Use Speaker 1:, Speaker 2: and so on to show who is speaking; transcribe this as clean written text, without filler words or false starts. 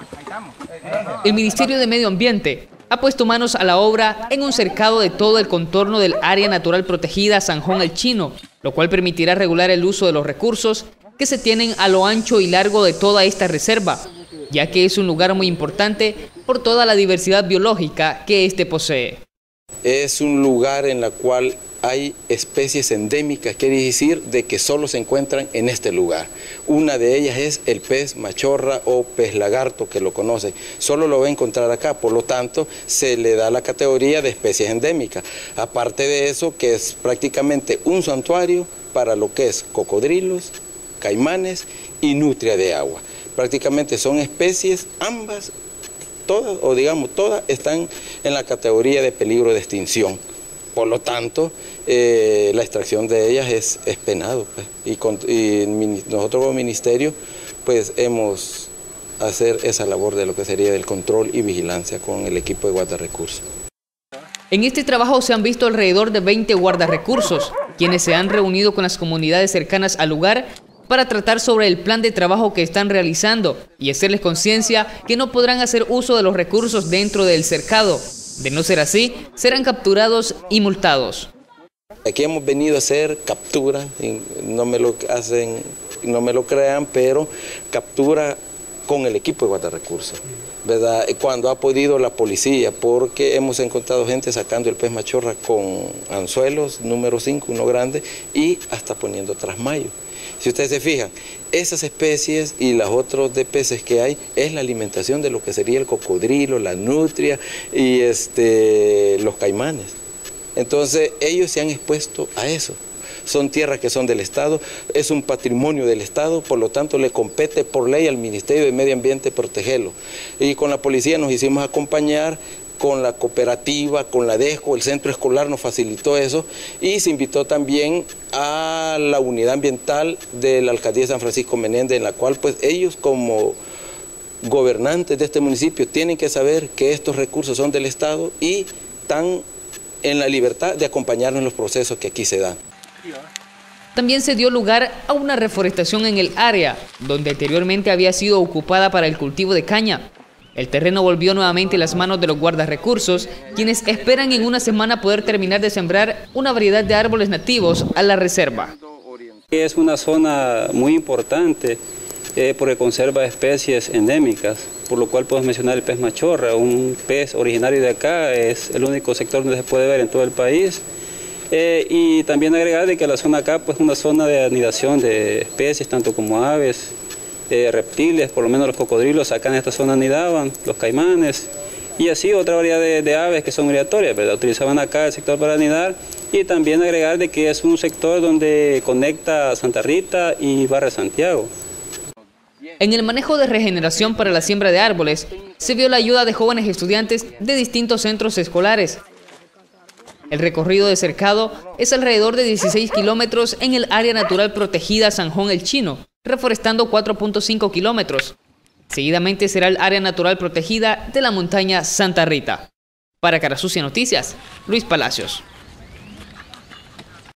Speaker 1: El Ministerio de Medio Ambiente ha puesto manos a la obra en un cercado de todo el contorno del área natural protegida Sanjón El Chino, lo cual permitirá regular el uso de los recursos que se tienen a lo ancho y largo de toda esta reserva, ya que es un lugar muy importante por toda la diversidad biológica que este posee.
Speaker 2: Es un lugar en el cual hay especies endémicas, quiere decir de que solo se encuentran en este lugar. Una de ellas es el pez machorra o pez lagarto, que lo conoce. Solo lo va a encontrar acá, por lo tanto se le da la categoría de especies endémicas. Aparte de eso, que es prácticamente un santuario para lo que es cocodrilos, caimanes y nutria de agua. Prácticamente son especies, ambas, todas, o digamos todas, están en la categoría de peligro de extinción. Por lo tanto, la extracción de ellas es penado, pues. Y nosotros como ministerio, pues hemos hacer esa labor de lo que sería el control y vigilancia con el equipo de guardarrecursos.
Speaker 1: En este trabajo se han visto alrededor de 20 guardarrecursos, quienes se han reunido con las comunidades cercanas al lugar para tratar sobre el plan de trabajo que están realizando y hacerles conciencia que no podrán hacer uso de los recursos dentro del cercado. De no ser así, serán capturados y multados.
Speaker 2: Aquí hemos venido a hacer captura, no me lo crean, pero captura con el equipo de guardarrecursos, ¿verdad? Cuando ha podido la policía, porque hemos encontrado gente sacando el pez machorra con anzuelos, número 5, uno grande, y hasta poniendo trasmayo. Si ustedes se fijan, esas especies y las otras de peces que hay es la alimentación de lo que sería el cocodrilo, la nutria y los caimanes. Entonces ellos se han expuesto a eso. Son tierras que son del Estado, es un patrimonio del Estado, por lo tanto le compete por ley al Ministerio de Medio Ambiente protegerlo. Y con la policía nos hicimos acompañar, con la cooperativa, con la DESCO, el centro escolar nos facilitó eso, y se invitó también a la unidad ambiental de la alcaldía de San Francisco Menéndez, en la cual pues ellos como gobernantes de este municipio tienen que saber que estos recursos son del Estado y están en la libertad de acompañarnos en los procesos que aquí se dan.
Speaker 1: También se dio lugar a una reforestación en el área, donde anteriormente había sido ocupada para el cultivo de caña. El terreno volvió nuevamente en las manos de los guardarrecursos, quienes esperan en una semana poder terminar de sembrar una variedad de árboles nativos a la reserva.
Speaker 3: Es una zona muy importante porque conserva especies endémicas, por lo cual podemos mencionar el pez machorra, un pez originario de acá, es el único sector donde se puede ver en todo el país. Y también agregar de que la zona acá pues, es una zona de anidación de especies, tanto como aves, reptiles, por lo menos los cocodrilos acá en esta zona anidaban, los caimanes, y así otra variedad de aves que son migratorias, ¿verdad? Utilizaban acá el sector para anidar, y también agregar de que es un sector donde conecta Santa Rita y Barrio Santiago.
Speaker 1: En el manejo de regeneración para la siembra de árboles, se vio la ayuda de jóvenes estudiantes de distintos centros escolares. El recorrido de cercado es alrededor de 16 kilómetros en el área natural protegida Sanjón El Chino, reforestando 4.5 kilómetros. Seguidamente será el área natural protegida de la montaña Santa Rita. Para Cara Sucia Noticias, Luis Palacios.